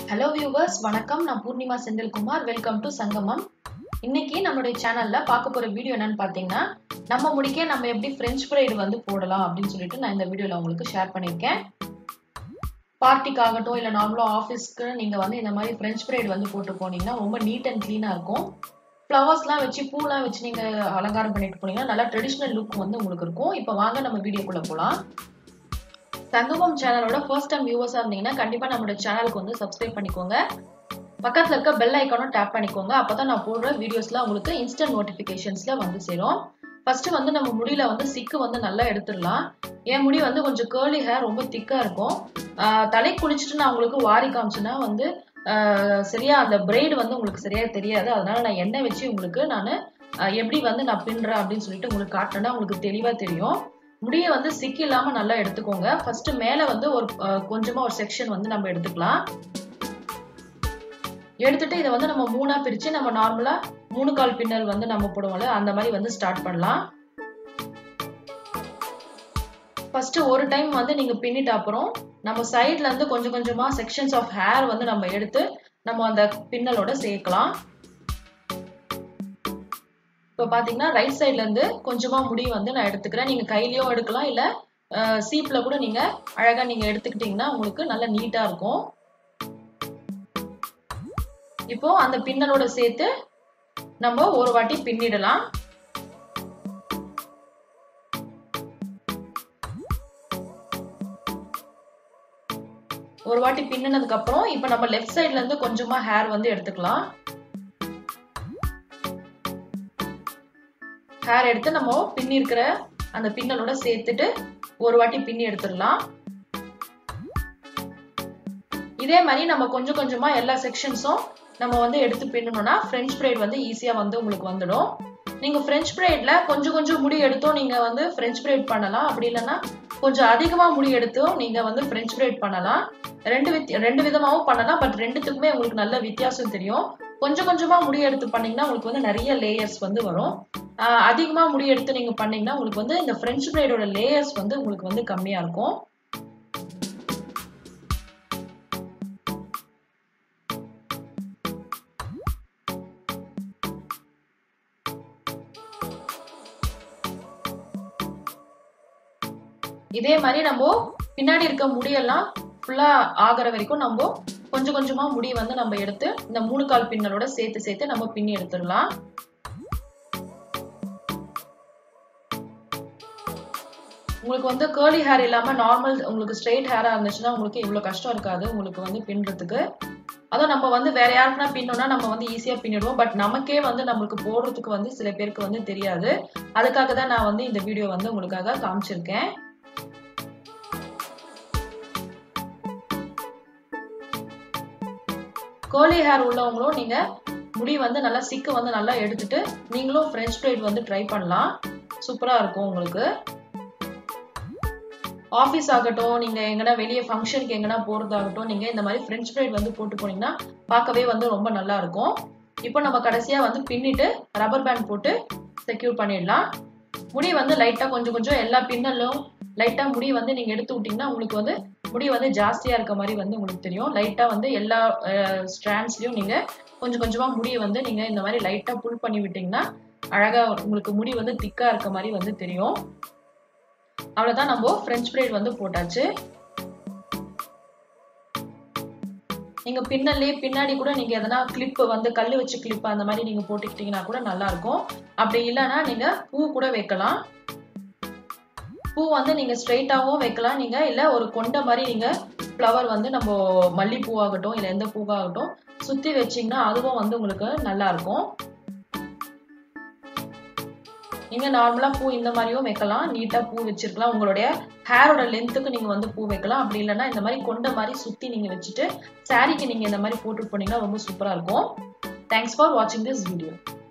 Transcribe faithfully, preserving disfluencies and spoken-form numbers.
Hello viewers, வணக்கம். நான் Purnima Senthilkumar. Welcome to சங்கமம். இன்னைக்கு நம்மளுடைய சேனல்ல பார்க்க போற வீடியோ என்னன்னு பாத்தீங்கன்னா, நம்ம முடிக்க நம்ம எப்படி French braid வந்து போடலாம் அப்படினு சொல்லிட்டு நான் இந்த வீடியோல உங்களுக்கு ஷேர் பண்ணிருக்கேன். பார்ட்டிக்கு ஆகட்டும் இல்ல நார்மலா ஆபீஸ்க்கு நீங்க வந்து இந்த மாதிரி French braid வந்து போட்டு போனீங்கன்னா ரொம்ப நீட் அண்ட் க்ளீனா இருக்கும். ஃப்ளவர்ஸ்லாம் வச்சு பூலாம் வச்சு நீங்க அலங்காரம் பண்ணிட்டு போனீங்கன்னா நல்ல ட்ரெடிஷனல் லுக் வந்து உங்களுக்கு இருக்கும். இப்போ வாங்க நம்ம வீடியோக்குள்ள போலாம். சங்கமம் சேனலோட ஃபர்ஸ்ட் டைம் வியூவர்ஸா இருந்தீங்கன்னா கண்டிப்பா நம்மளோட சேனலுக்கு வந்து சப்ஸ்கிரைப் பண்ணிக்கோங்க. பக்கத்துல இருக்க பெல் ஐகானும் டேப் பண்ணிக்கோங்க. அப்பதான் நான் போடுற வீடியோஸ்லாம் உங்களுக்கு இன்ஸ்டன்ட் நோட்டிபிகேஷன்ஸ்ல வந்து சேரும். ஃபர்ஸ்ட் வந்து நம்ம முடியில வந்து சிக்கு வந்து நல்லா எடுத்துடலாம். என் முடி வந்து கொஞ்சம் கர்லி ஹேர் ரொம்ப திக்கா இருக்கும். தலை குளிச்சுட்டு நான் உங்களுக்கு வாரி காமிச்சேன்னா வந்து சரியா அந்த பிரைட் வந்து உங்களுக்கு சரியா தெரியாது. அதனால நான் எண்ணெய் வச்சு உங்களுக்கு நான் எப்படி வந்து நான் பின்றேன் அப்படின்னு சொல்லிட்டு உங்களுக்கு காட்டினா உங்களுக்கு தெளிவா தெரியும். முடியை வந்து சிக்கி இல்லாம நல்லா எடுத்துக்கோங்க. ஃபர்ஸ்ட் மேல வந்து ஒரு கொஞ்சமா ஒரு செக்ஷன் வந்து நம்ம எடுத்துக்கலாம். எடுத்துட்டு இதை வந்து நம்ம மூணா பிரிச்சு நம்ம நார்மலா மூணு கால் பின்னல் வந்து நம்ம போடுவோம்ல அந்த மாதிரி வந்து ஸ்டார்ட் பண்ணலாம். ஃபர்ஸ்ட் ஒரு டைம் வந்து நீங்க பின்னிட்ட அப்புறம் நம்ம சைடுல இருந்து கொஞ்சம் கொஞ்சமா செக்ஷன்ஸ் ஆஃப் ஹேர் வந்து நம்ம எடுத்து நம்ம அந்த பின்னலோட சேர்க்கலாம். இப்போ பாத்தீங்கன்னா ரைட் சைட்ல இருந்து கொஞ்சமா முடி வந்து நான் எடுத்துக்கிறேன். நீங்க கையிலயும் எடுக்கலாம் இல்ல சீப்ல கூட நீங்க அழகா நீங்க எடுத்துக்கிட்டீங்கன்னா உங்களுக்கு நல்ல நீட்டா இருக்கும். இப்போ அந்த பின்னலோட சேர்த்து நம்ம ஒரு வாட்டி பின்னிடலாம். ஒரு வாட்டி பின்னினதுக்கு அப்புறம் இப்போ நம்ம லெஃப்ட் சைட்ல இருந்து கொஞ்சமா ஹேர் வந்து எடுத்துக்கலாம். ஹேர் எடுத்து நம்ம பின்னி இருக்கிற அந்த பின்னலோட சேர்த்துட்டு ஒரு வாட்டி பின்னி எடுத்துடலாம். இதே மாதிரி நம்ம கொஞ்சம் கொஞ்சமா எல்லா செக்ஷன்ஸும் நம்ம வந்து எடுத்து பின்னணும்னா French braid வந்து ஈஸியா வந்து உங்களுக்கு வந்துடும். நீங்க French braidல கொஞ்சம் கொஞ்சம் முடி எடுத்தோம் நீங்க வந்து French braid பண்ணலாம். அப்படி இல்லைன்னா கொஞ்சம் அதிகமா முடி எடுத்தோம் நீங்க வந்து French braid பண்ணலாம். ரெண்டு ரெண்டு விதமாவும் பண்ணலாம். பட் ரெண்டுத்துக்குமே உங்களுக்கு நல்ல வித்தியாசம் தெரியும். கொஞ்சம் கொஞ்சமா முடி எடுத்து பண்ணீங்கன்னா உங்களுக்கு வந்து நிறைய லேயர்ஸ் வந்து வரும். அதிகமா முடி எடுத்து நீங்க பண்ணீங்கன்னா உங்களுக்கு வந்து இந்த French braidோட லேயர்ஸ் வந்து உங்களுக்கு வந்து கம்மியா இருக்கும். இதே மாதிரி நம்ம பின்னாடி இருக்க முடியெல்லாம் ஃபுல்லா ஆகிற வரைக்கும் நம்ம கொஞ்சம் கொஞ்சமா முடி வந்து நம்ம எடுத்து இந்த மூணு கால் பின்னலோட சேர்த்து சேர்த்து நம்ம பின்னி எடுத்துடலாம். உங்களுக்கு வந்து கர்லி ஹேர் இல்லாம நார்மல் உங்களுக்கு ஸ்ட்ரெயிட் ஹேரா இருந்துச்சுன்னா உங்களுக்கு இவ்வளவு கஷ்டம் இருக்காது உங்களுக்கு வந்து பின்றதுக்கு. அதுவும் நம்ம வந்து வேற யாருக்குன்னா பின்னோம்னா நம்ம வந்து ஈஸியா பின்னிடுவோம். பட் நமக்கே வந்து நம்மளுக்கு போடுறதுக்கு வந்து சில பேருக்கு வந்து தெரியாது. அதுக்காக தான் நான் வந்து இந்த வீடியோ வந்து உங்களுக்காக காமிச்சிருக்கேன். கர்லி ஹேர் உள்ளவங்களும் நீங்க முடி வந்து நல்லா சிக்கு வந்து நல்லா எடுத்துட்டு நீங்களும் French braid வந்து ட்ரை பண்ணலாம். சூப்பரா இருக்கும் உங்களுக்கு. ஆபீஸ் ஆகட்டும் நீங்க எங்கன்னா வெளியே ஃபங்க்ஷனுக்கு எங்கன்னா போறதாகட்டும் நீங்க இந்த மாதிரி French braid வந்து போட்டு போனீங்கன்னா பார்க்கவே வந்து ரொம்ப நல்லா இருக்கும். இப்போ நம்ம கடைசியா வந்து பின்னிட்டு ரப்பர் பேண்ட் போட்டு செக்யூர் பண்ணிடலாம். முடி வந்து லைட்டா கொஞ்சம் கொஞ்சம் எல்லா பின்னலும் லைட்டா முடி வந்து நீங்க எடுத்து விட்டீங்கன்னா உங்களுக்கு வந்து முடி வந்து ஜாஸ்தியா இருக்க மாதிரி வந்து உங்களுக்கு தெரியும். லைட்டா வந்து எல்லா ஸ்ட்ராண்ட்ஸ்லயும் நீங்க கொஞ்சம் கொஞ்சமா முடியை வந்து நீங்க இந்த மாதிரி லைட்டா புல் பண்ணி விட்டீங்கன்னா அழகா உங்களுக்கு முடி வந்து திக்கா இருக்க மாதிரி வந்து தெரியும். அவ்வளவுதான் நம்ம French braid வந்து போட்டாச்சு. நீங்க பின்னல்லே பின்னாடி கூட நீங்க எதனா கிளிப் வந்து கல்லு வச்சு கிளிப் அந்த மாதிரி நீங்க போட்டுக்கிட்டீங்கன்னா கூட நல்லா இருக்கும். அப்படி இல்லைன்னா நீங்க பூ கூட வைக்கலாம். பூ வந்து நீங்க ஸ்ட்ரெயிட்டாவும் வைக்கலாம் நீங்க இல்ல ஒரு கொண்ட மாதிரி நீங்க ஃப்ளவர் வந்து நம்ம மல்லிப்பூ ஆகட்டும் இல்ல எந்த பூவாகட்டும் சுத்தி வச்சீங்கன்னா அதுவும் வந்து உங்களுக்கு நல்லா இருக்கும். நீங்க நார்மலா பூ இந்த மாதிரியும் வைக்கலாம். நீட்டா பூ வச்சிருக்கலாம். உங்களுடைய ஹேரோட லென்த்துக்கு நீங்க வந்து பூ வைக்கலாம். அப்படி இல்லைன்னா இந்த மாதிரி கொண்ட மாதிரி சுத்தி நீங்க வச்சுட்டு சாரிக்கு நீங்க இந்த மாதிரி போட்டு போனீங்கன்னா ரொம்ப சூப்பரா இருக்கும். தேங்க்ஸ் ஃபார் வாட்சிங் திஸ் வீடியோ.